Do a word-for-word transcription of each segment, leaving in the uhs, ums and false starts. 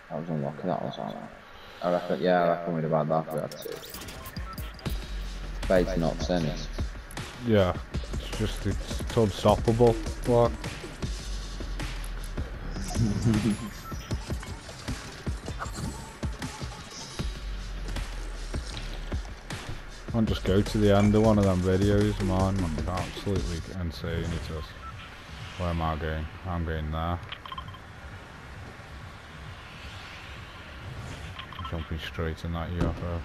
I was unlucky, that was alright. I reckon, yeah, I reckon we'd have had that if we had to. Fate's not sinners. Yeah, it's just, it's unstoppable. What? I'll just go to the end of one of them videos, man. Like, absolutely insane it is. Where am I going? I'm going there. Jumping straight in that U F O.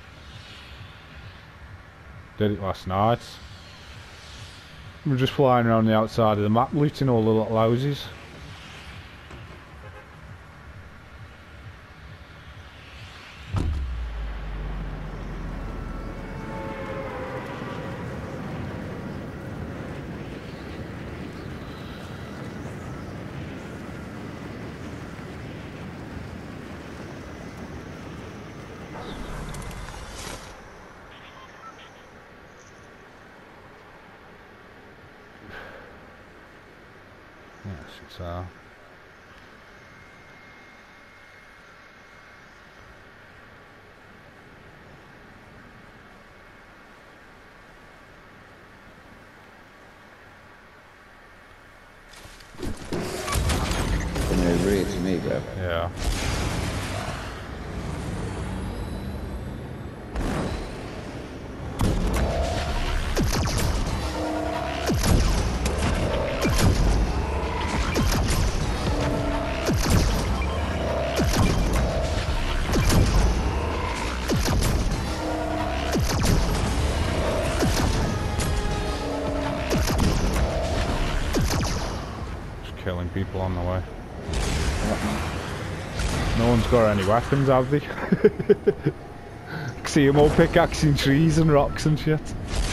Did it last night. We were just flying around the outside of the map, looting all the little houses. Yes, it's uh Can you agree to me, bro? yeah. Killing people on the way. No one's got any weapons, have they? See them all pickaxing trees and rocks and shit.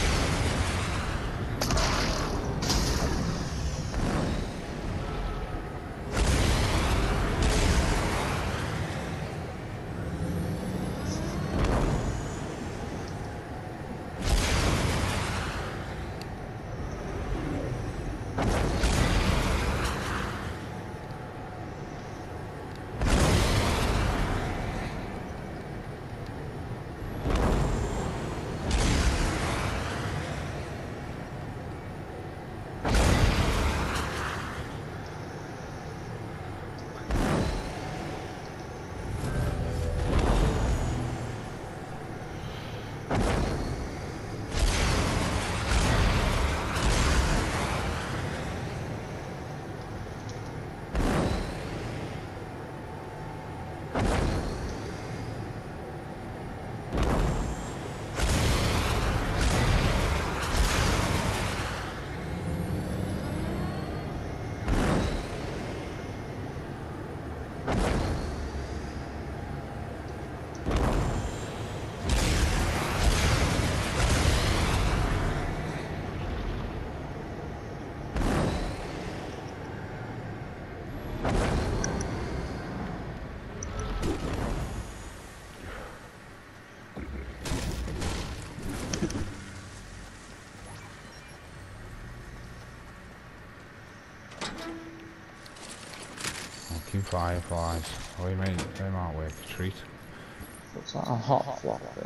Fucking fireflies. Oh, you made they might worth a treat. What's that, a hot flop bit?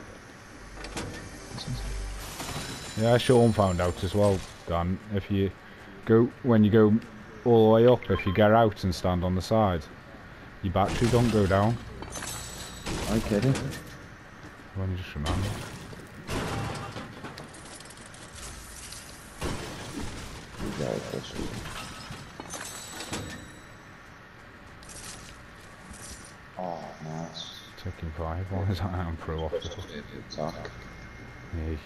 Yeah, Sean found out as well, Dan. If you go, when you go all the way up, if you get out and stand on the side, your battery don't go down. Are you kidding? When you just remember. Jellyfish. Oh, nice. Taking five. What is that? I'm pro off the Attack. Yeah.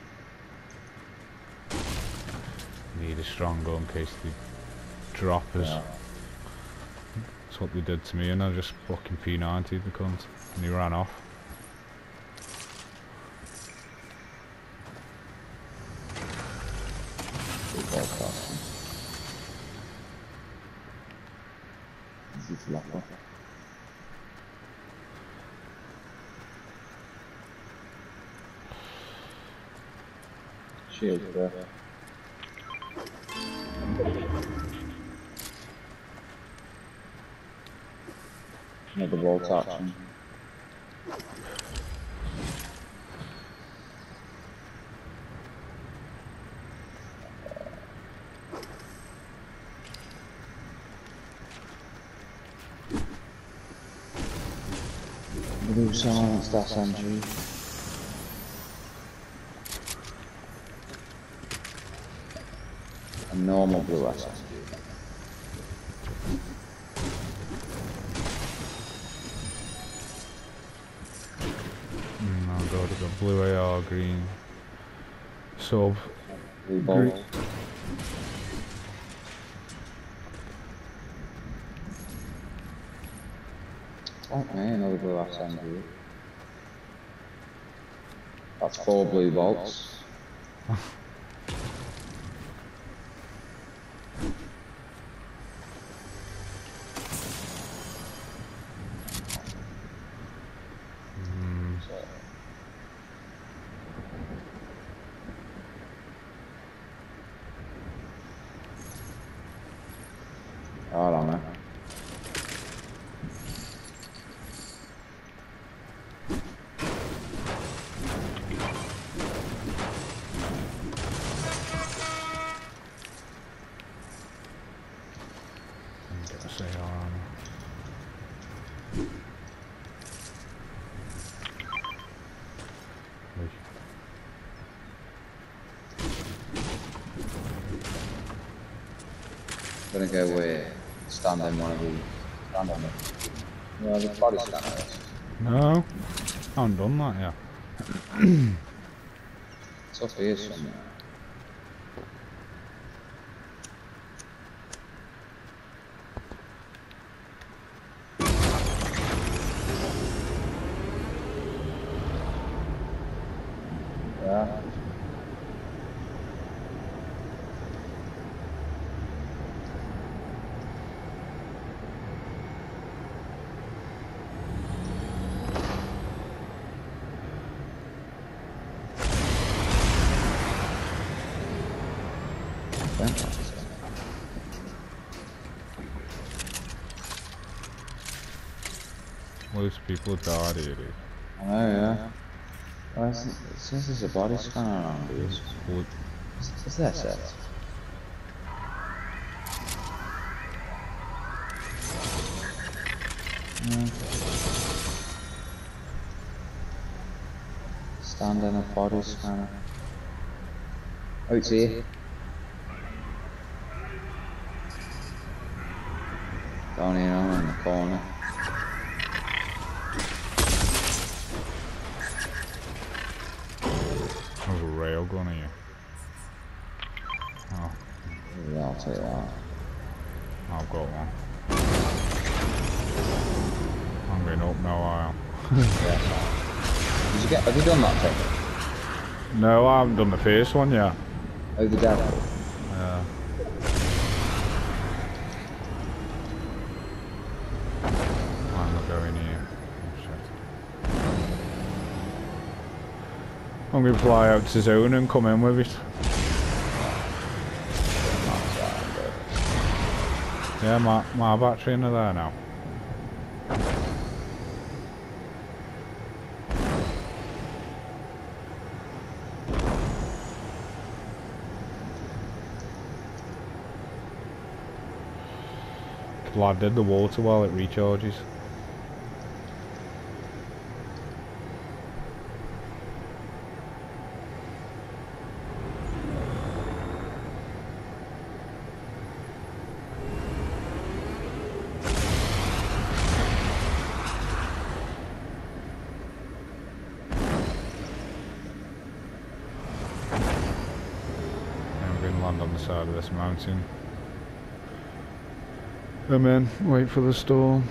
Need a strong gun in case they drop us. Yeah. That's what they did to me, and I just fucking P ninetied the cunt, and he ran off. Football casting. Easy to lock up. Shield there. Another bolt action. Blue silence, that's M G. A normal blue S M G. Mm, I'll go to the blue A R, green sub. Blue bolt. Fuck me, another blue S M G. That's four blue bolts. Hold on, man. Get a say on. I'm gonna go with stand in one of these. Stand on it. Yeah, the body scanner is. No, I haven't done that yet. It's up here somewhere. Yeah. Most people died here, dude. I know, yeah. Well, it's, it says there's a body scanner around here. What? Is that it? Yeah. Stand in a body scanner. Oh, it's here. Down here on in the corner. There's a rail gun here. Oh, Yeah, I'll take that. I've got one. I'm going up now, I am. Yeah. Did you get, have you done that thing? No, I haven't done the first one yet. Oh, the devil? Yeah. I'm not going here. Oh, shit. I'm going to fly out to zone and come in with it. Yeah, my, my battery in there now. Lad did the water while it recharges. I'm going to land on the side of this mountain. Come in, wait for the storm.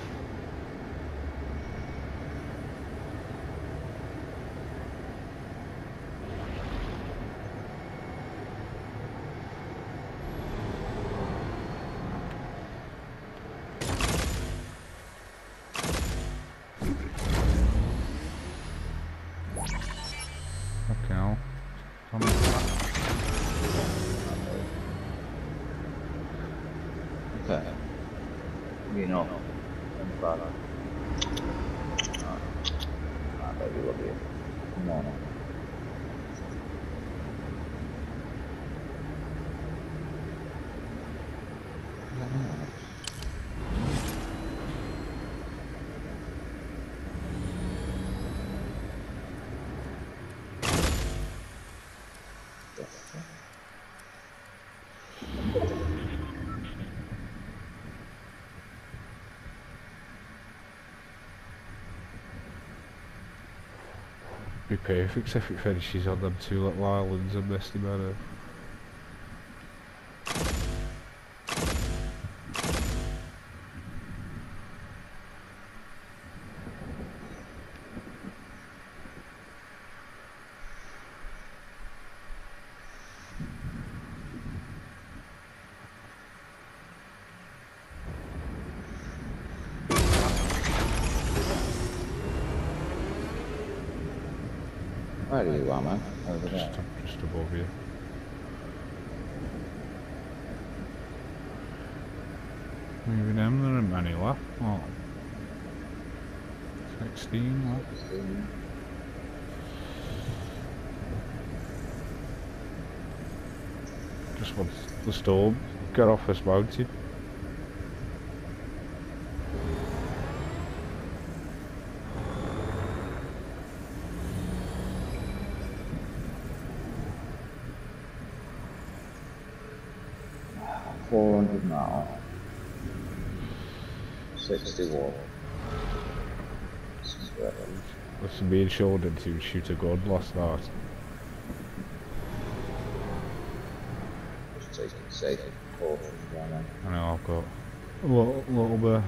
Okay, I'll come Okay. You know. Ah, baby, love you. Come on. Be perfect if it finishes on them two little islands in Misty Meadow. Where are you, man? Over there. Just, just above you. Maybe them, there aren't many left. What? sixteen left. Just want the storm. Get off this mountain. four hundred now. sixty watt. Listen, me and Sheldon to shoot a gun last night. Just taking it safe and cautious, right? I know I've got a little, little bit.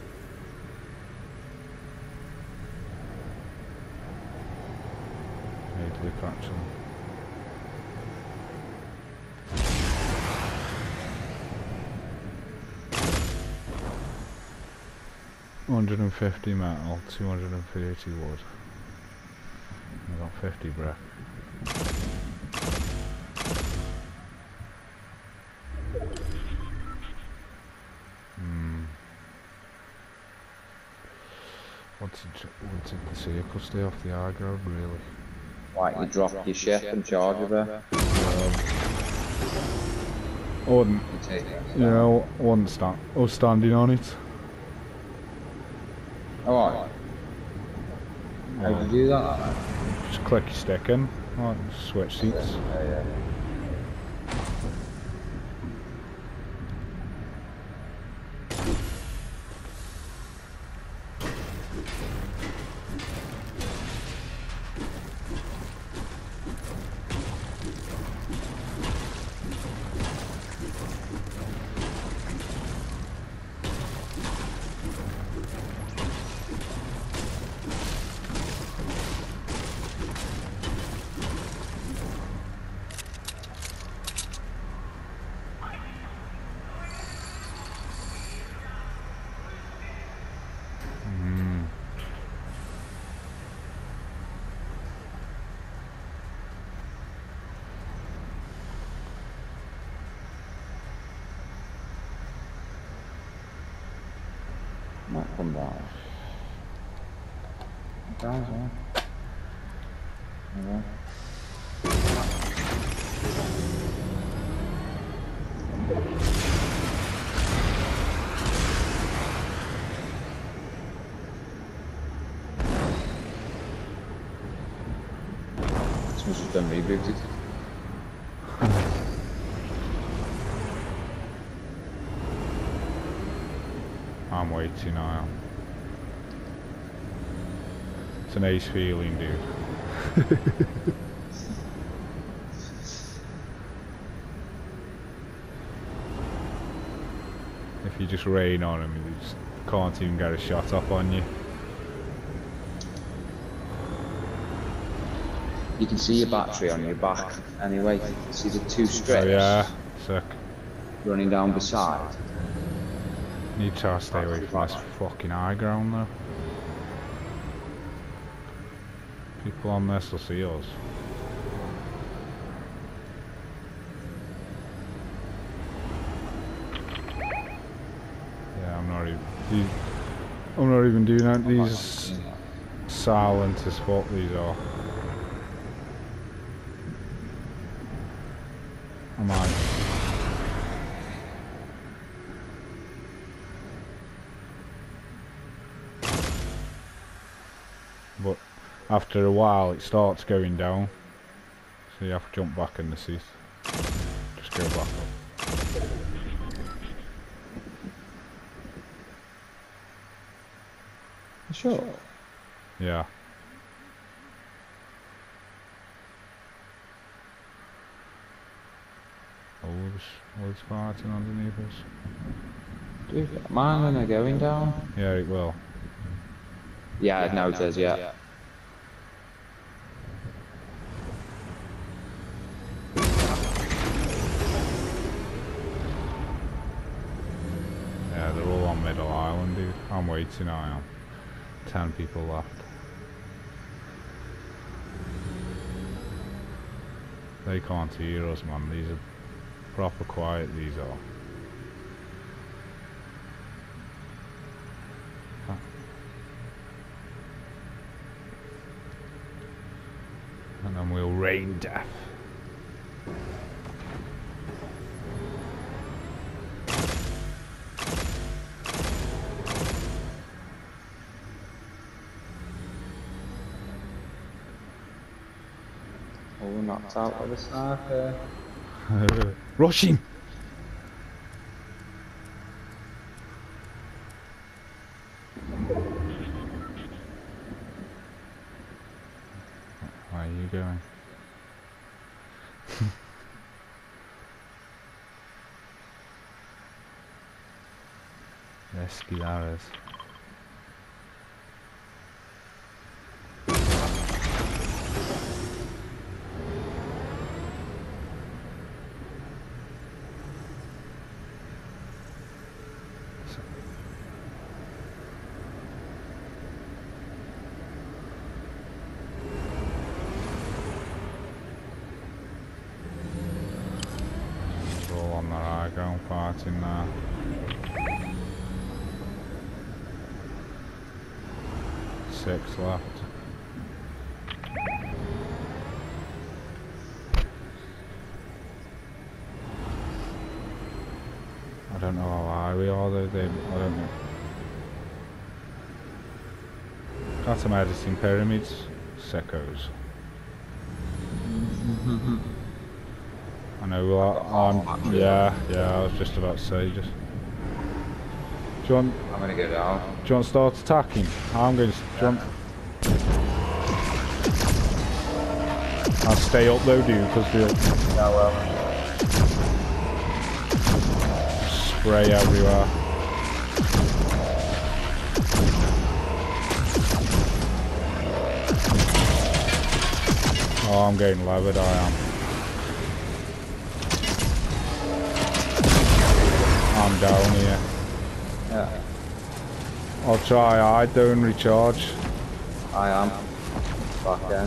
Need to look actually. one hundred fifty metal, two hundred thirty wood. I got fifty brick. Hmm. Wanted, wanted the circle stay off the high ground, really. Like you drop your ship and charge of her. Um, I wouldn't, You take it. you know, I wouldn't stand, I was standing on it. Alright. How do you do that? Just click your stick in, like, switch seats. Yeah, yeah. Might come down. Down, down. Okay. This must have been rebooted. I'm waiting now. It's an ace feeling, dude. If you just rain on him, you just can't even get a shot up on you. You can see your battery on your back anyway. You can see the two strips Oh yeah, sick. running down beside. Need to stay away from this fucking high ground though. People on this will see us. Yeah, I'm not even. You, I'm not even doing that. These silent as fuck, these are. Am I? But after a while it starts going down. So you have to jump back in the seat. Just go back up. Sure. Yeah. Oh, there's, there's fighting underneath us. Dude, mine are going down. Yeah, it will. Yeah, no, it is, yeah. Yeah, they're all on Middle Island, dude. I'm waiting, I am. Ten people left. They can't hear us, man. These are proper quiet, these are. Huh. And then we'll rain death. Oh, we're knocked out of the sniper. Rushing! Where are you going? Esquilares. All on their eye ground fighting now. Six left. I don't know how high we are though, they, I don't know. Got some editing pyramids, sickos. I know, well, I'm, yeah, yeah, I was just about to say, just... Do you want, I'm gonna go down. do you want to start attacking? I'm going to jump. I'll stay up though, dude, because we'll Yeah, well. spray everywhere. Oh, I'm getting levered, I am. I'm down here. Yeah, I'll try hide though and recharge. I am. Back in.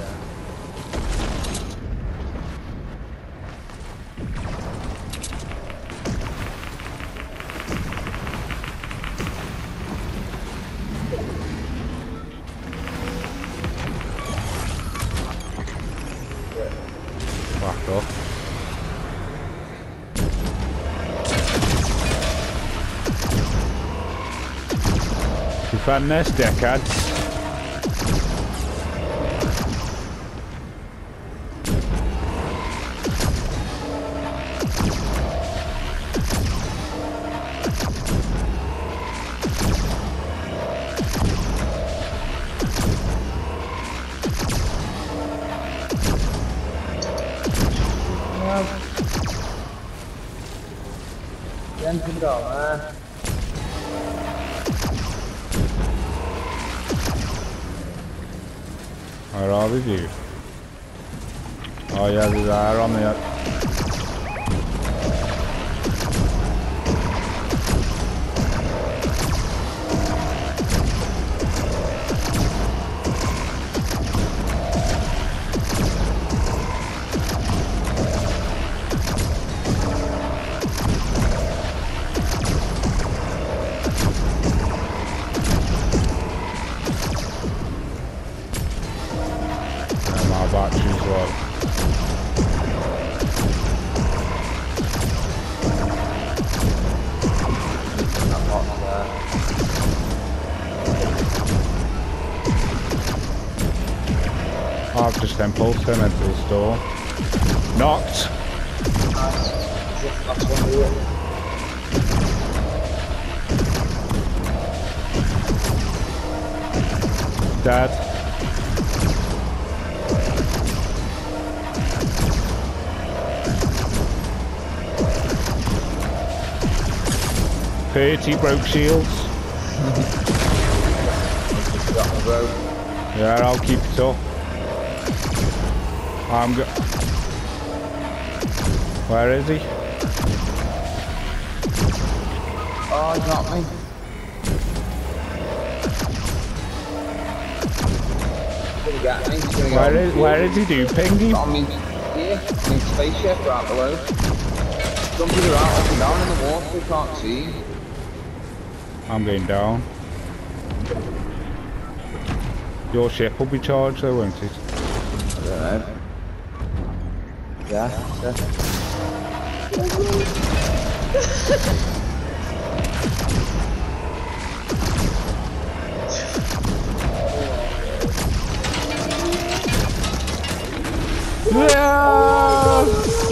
Back up. Defend this, dickheads. Then put it on there. Where are they, dude? Oh yeah, they're there on the... I've just impulsed him into the store. Knocked! That's one here. Dead. thirty broke shields. Got the road. Yeah, I'll keep it up. I'm go- Where is he? Oh, he's not me. He's gonna get me. He's gonna get Where me. is, where is he do? Pingy? I mean, here, I mean, spaceship right below. Somebody are out up and down in the water, we can't see. I'm going down. Your ship will be charged though, won't it? I don't know. Yeah, that's it. Yeah!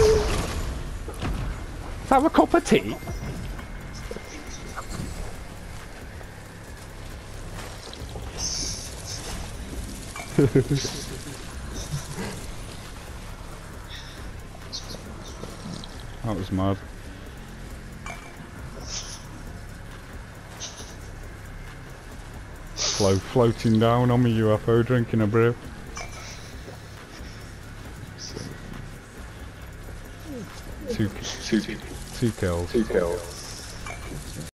Let's have a cup of tea. That was mad. Flo floating down on my U F O drinking a brew. Two, two, two kills. Two kills.